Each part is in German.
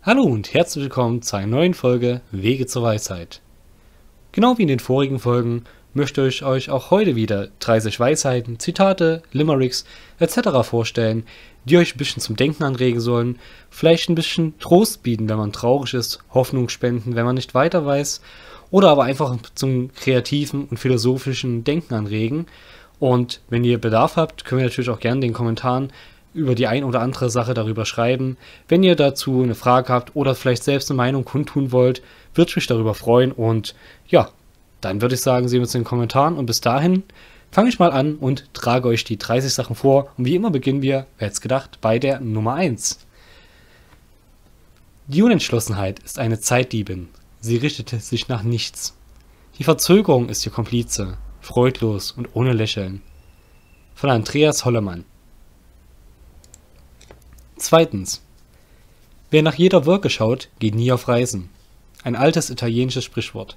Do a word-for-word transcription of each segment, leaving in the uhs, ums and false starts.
Hallo und herzlich willkommen zu einer neuen Folge Wege zur Weisheit. Genau wie in den vorigen Folgen möchte ich euch auch heute wieder dreißig Weisheiten, Zitate, Limericks et cetera vorstellen, die euch ein bisschen zum Denken anregen sollen, vielleicht ein bisschen Trost bieten, wenn man traurig ist, Hoffnung spenden, wenn man nicht weiter weiß, oder aber einfach zum kreativen und philosophischen Denken anregen. Und wenn ihr Bedarf habt, können wir natürlich auch gerne in den Kommentaren über die ein oder andere Sache darüber schreiben. Wenn ihr dazu eine Frage habt oder vielleicht selbst eine Meinung kundtun wollt, würde ich mich darüber freuen. Und ja, dann würde ich sagen, sehen wir uns in den Kommentaren. Und bis dahin fange ich mal an und trage euch die dreißig Sachen vor. Und wie immer beginnen wir, wer hätte es gedacht, bei der Nummer eins. Die Unentschlossenheit ist eine Zeitdiebin. Sie richtete sich nach nichts. Die Verzögerung ist ihr Komplize, freudlos und ohne Lächeln. Von Andreas Hollemann. Zweitens. Wer nach jeder Wolke schaut, geht nie auf Reisen. Ein altes italienisches Sprichwort.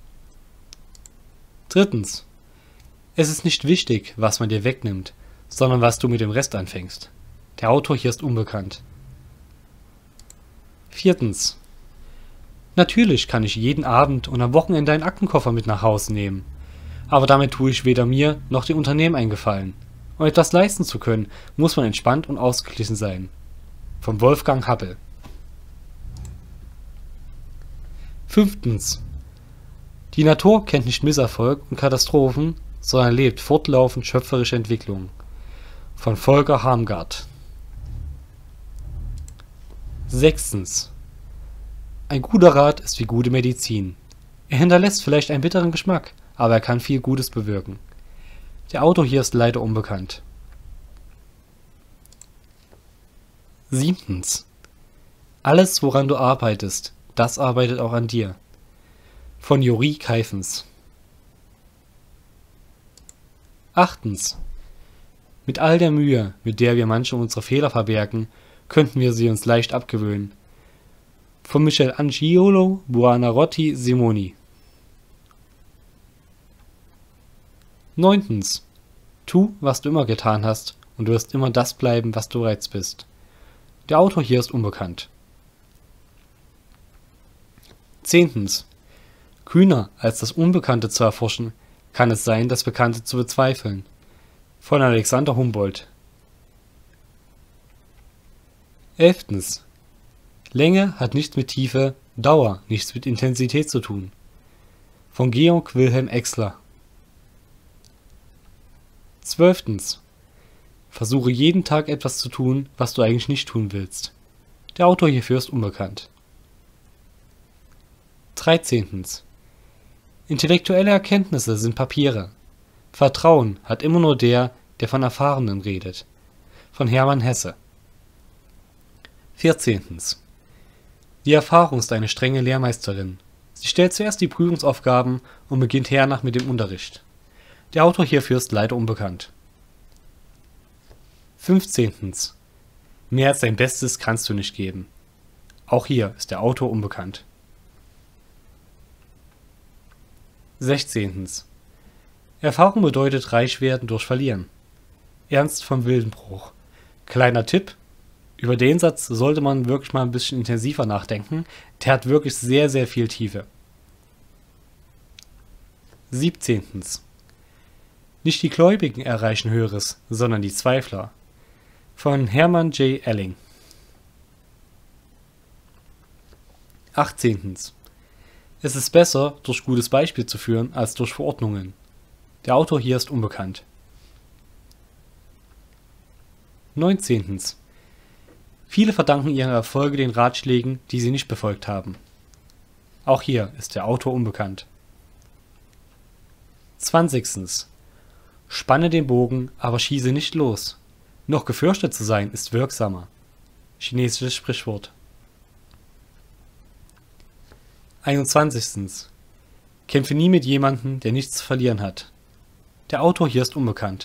Drittens. Es ist nicht wichtig, was man dir wegnimmt, sondern was du mit dem Rest anfängst. Der Autor hier ist unbekannt. Viertens. Natürlich kann ich jeden Abend und am Wochenende einen Aktenkoffer mit nach Hause nehmen. Aber damit tue ich weder mir noch dem Unternehmen einen Gefallen. Um etwas leisten zu können, muss man entspannt und ausgeglichen sein. Von Wolfgang Happel. Fünftens. Die Natur kennt nicht Misserfolg und Katastrophen, sondern lebt fortlaufend schöpferische Entwicklung. Von Volker Harmgart. Sechstens. Ein guter Rat ist wie gute Medizin. Er hinterlässt vielleicht einen bitteren Geschmack, aber er kann viel Gutes bewirken. Der Autor hier ist leider unbekannt. Siebtens. Alles, woran du arbeitest, das arbeitet auch an dir. Von Juri Keifens. Achtens. Mit all der Mühe, mit der wir manche unserer Fehler verbergen, könnten wir sie uns leicht abgewöhnen. Von Michelangelo Buonarroti Simoni. Neuntens. Tu, was du immer getan hast, und du wirst immer das bleiben, was du bereits bist. Der Autor hier ist unbekannt. Zehntens. Kühner als das Unbekannte zu erforschen, kann es sein, das Bekannte zu bezweifeln. Von Alexander Humboldt. Elftens. Länge hat nichts mit Tiefe, Dauer nichts mit Intensität zu tun. Von Georg Wilhelm Exler. Zwölftens. Versuche jeden Tag etwas zu tun, was du eigentlich nicht tun willst. Der Autor hierfür ist unbekannt. Dreizehntens. Intellektuelle Erkenntnisse sind Papiere. Vertrauen hat immer nur der, der von Erfahrenen redet. Von Hermann Hesse. Vierzehntens. Die Erfahrung ist eine strenge Lehrmeisterin. Sie stellt zuerst die Prüfungsaufgaben und beginnt hernach mit dem Unterricht. Der Autor hierfür ist leider unbekannt. Fünfzehntens. Mehr als dein Bestes kannst du nicht geben. Auch hier ist der Autor unbekannt. Sechzehntens. Erfahrung bedeutet reich werden durch Verlieren. Ernst von Wildenbruch. Kleiner Tipp: Über den Satz sollte man wirklich mal ein bisschen intensiver nachdenken. Der hat wirklich sehr, sehr viel Tiefe. Siebzehntens. Nicht die Gläubigen erreichen Höheres, sondern die Zweifler. Von Hermann J. Elling. Achtzehntens. Es ist besser, durch gutes Beispiel zu führen, als durch Verordnungen. Der Autor hier ist unbekannt. Neunzehntens. Viele verdanken ihre Erfolge den Ratschlägen, die sie nicht befolgt haben. Auch hier ist der Autor unbekannt. Zwanzigstens. Spanne den Bogen, aber schieße nicht los. Noch gefürchtet zu sein, ist wirksamer. Chinesisches Sprichwort. Einundzwanzigstens. Kämpfe nie mit jemandem, der nichts zu verlieren hat. Der Autor hier ist unbekannt.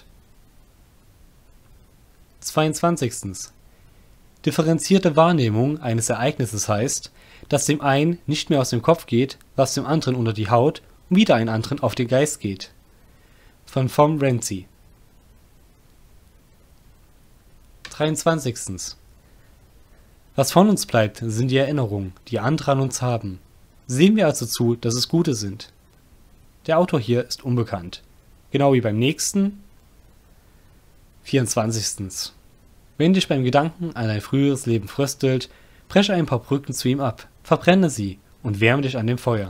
Zweiundzwanzigstens. Differenzierte Wahrnehmung eines Ereignisses heißt, dass dem einen nicht mehr aus dem Kopf geht, was dem anderen unter die Haut und wieder einen anderen auf den Geist geht. Von Vom Renzi. dreiundzwanzigstens. Was von uns bleibt, sind die Erinnerungen, die andere an uns haben. Sehen wir also zu, dass es gute sind. Der Autor hier ist unbekannt. Genau wie beim nächsten. vierundzwanzig. Wenn dich beim Gedanken an ein früheres Leben fröstelt, breche ein paar Brücken zu ihm ab, verbrenne sie und wärme dich an dem Feuer.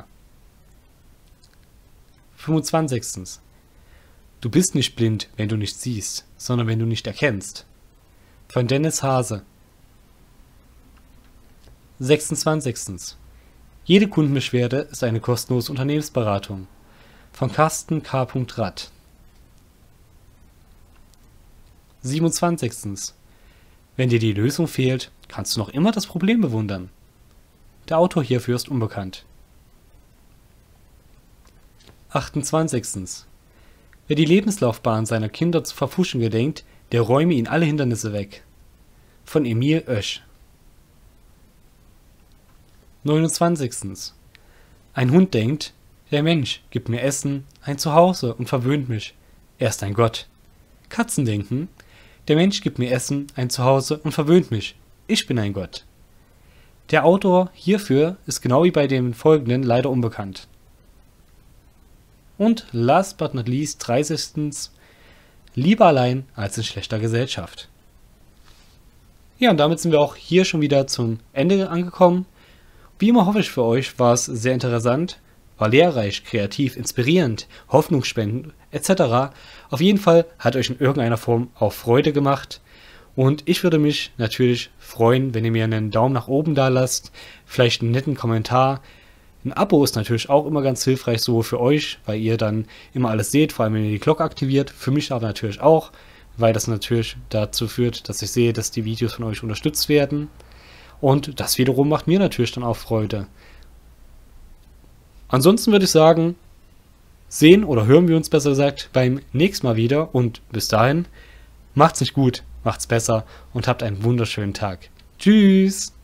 fünfundzwanzig. Du bist nicht blind, wenn du nicht siehst, sondern wenn du nicht erkennst. Von Dennis Hase. sechsundzwanzig. Jede Kundenbeschwerde ist eine kostenlose Unternehmensberatung. Von Carsten K. Rath. siebenundzwanzig. Wenn dir die Lösung fehlt, kannst du noch immer das Problem bewundern. Der Autor hierfür ist unbekannt. achtundzwanzig. Wer die Lebenslaufbahn seiner Kinder zu verpfuschen gedenkt, der räume ihnen alle Hindernisse weg. Von Emil Oesch. neunundzwanzig. Ein Hund denkt, der Mensch gibt mir Essen, ein Zuhause und verwöhnt mich. Er ist ein Gott. Katzen denken, der Mensch gibt mir Essen, ein Zuhause und verwöhnt mich. Ich bin ein Gott. Der Autor hierfür ist genau wie bei den folgenden leider unbekannt. Und last but not least, dreißig. Lieber allein als in schlechter Gesellschaft. Ja, und damit sind wir auch hier schon wieder zum Ende angekommen. Wie immer hoffe ich, für euch war es sehr interessant, war lehrreich, kreativ, inspirierend, hoffnungsspendend et cetera. Auf jeden Fall hat euch in irgendeiner Form auch Freude gemacht. Und ich würde mich natürlich freuen, wenn ihr mir einen Daumen nach oben da lasst, vielleicht einen netten Kommentar. Ein Abo ist natürlich auch immer ganz hilfreich, so für euch, weil ihr dann immer alles seht, vor allem wenn ihr die Glocke aktiviert. Für mich aber natürlich auch, weil das natürlich dazu führt, dass ich sehe, dass die Videos von euch unterstützt werden. Und das wiederum macht mir natürlich dann auch Freude. Ansonsten würde ich sagen, sehen oder hören wir uns besser gesagt beim nächsten Mal wieder. Und bis dahin, macht's nicht gut, macht's besser und habt einen wunderschönen Tag. Tschüss!